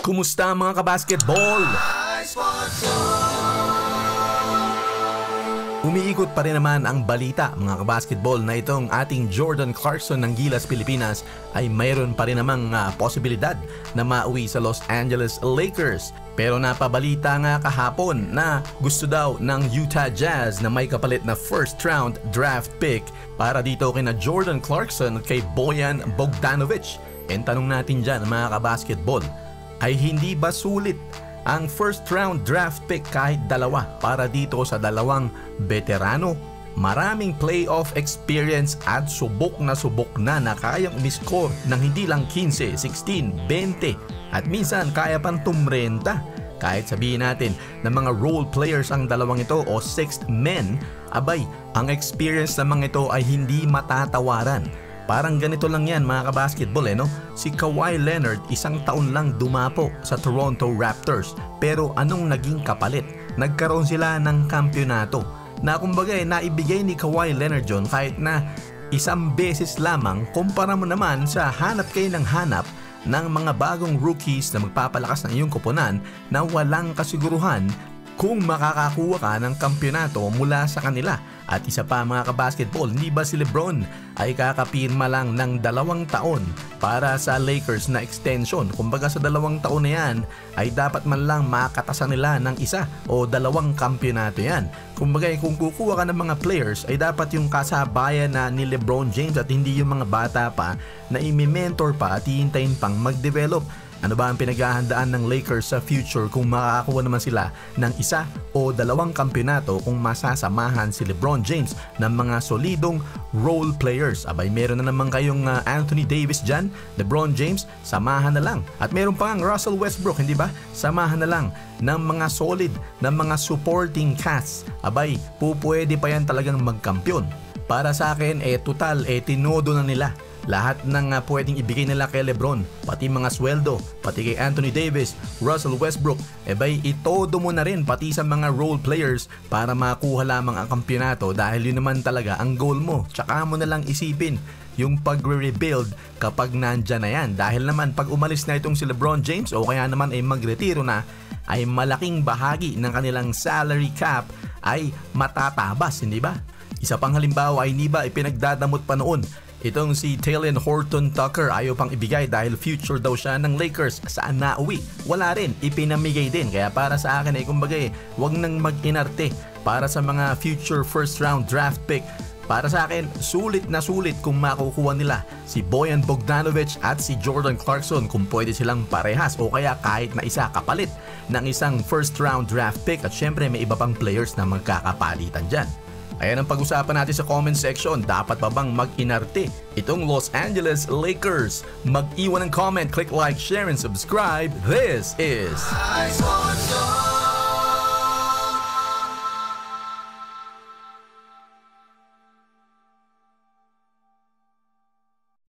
Kumusta mga kabasketball? Umiikot pa rin naman ang balita mga kabasketball na itong ating Jordan Clarkson ng Gilas, Pilipinas ay mayroon pa rin namang posibilidad na mauwi sa Los Angeles Lakers. Pero napabalita nga kahapon na gusto daw ng Utah Jazz na may kapalit na first round draft pick para dito kina Jordan Clarkson at kay Bojan Bogdanovic. And tanong natin dyan mga kabasketball, ay hindi ba sulit ang first round draft pick kahit dalawa para dito sa dalawang veterano? Maraming playoff experience at subok na kayang umiscore ng hindi lang 15, 16, 20 at minsan kaya pang tumrenta. Kahit sabihin natin na mga role players ang dalawang ito o sixth men, abay, ang experience naman ito ay hindi matatawaran. Parang ganito lang yan mga kabasketball no? Si Kawhi Leonard 1 taon lang dumapo sa Toronto Raptors. Pero anong naging kapalit? Nagkaroon sila ng kampyonato na kumbaga naibigay ni Kawhi Leonard John kahit na isang beses lamang. Kumpara mo naman sa hanap kayo ng hanap ng mga bagong rookies na magpapalakas ng iyong koponan na walang kasiguruhan kung makakakuha ka ng kampyonato mula sa kanila. At isa pa mga kabasketball, hindi ba si LeBron ay kakapirma lang ng 2 taon para sa Lakers na extension? Kumbaga sa 2 taon na yan ay dapat man lang makatasan nila ng 1 o 2 kampyonato yan. Kumbaga kung kukuha ka ng mga players ay dapat yung kasabayan na ni LeBron James at hindi yung mga bata pa na imi-mentor pa at hihintayin pang mag-develop. Ano ba ang pinaghahandaan ng Lakers sa future kung makakakuha naman sila ng 1 o 2 kampyonato kung masasamahan si LeBron James ng mga solidong role players? Abay, meron na naman kayong Anthony Davis dyan, LeBron James, samahan na lang. At meron pa ang Russell Westbrook, hindi ba? Samahan na lang ng mga solid, ng mga supporting cast. Abay, pupwede pa yan talagang magkampyon. Para sa akin, total, tinodo na nila lahat ng pwedeng ibigay nila kay LeBron, pati mga sweldo, pati kay Anthony Davis, Russell Westbrook, bay itodo mo na rin pati sa mga role players para makuha lamang ang kampyonato dahil yun naman talaga ang goal mo. Tsaka mo na lang isipin yung pagre-rebuild kapag nandyan na yan. Dahil naman pag umalis na itong si LeBron James o kaya naman ay magretiro na, ay malaking bahagi ng kanilang salary cap ay matatabas, hindi ba? Isa pang halimbawa ay hindi ba ipinagdadamot pa noon itong si Talen Horton-Tucker, ayaw pang ibigay dahil future daw siya ng Lakers. Saan nauwi? Wala rin, ipinamigay din. Kaya para sa akin ay kumbaga wag nang mag-inarte para sa mga future first round draft pick. Para sa akin, sulit na sulit kung makukuha nila si Bojan Bogdanovic at si Jordan Clarkson kung pwede silang parehas o kaya kahit na isa kapalit ng isang first round draft pick. At syempre may iba pang players na magkakapalitan dyan. Ayan ang pag-usapan natin sa comment section. Dapat pa bang mag-inarte itong Los Angeles Lakers? Mag-iwan ng comment, click like, share, and subscribe. This is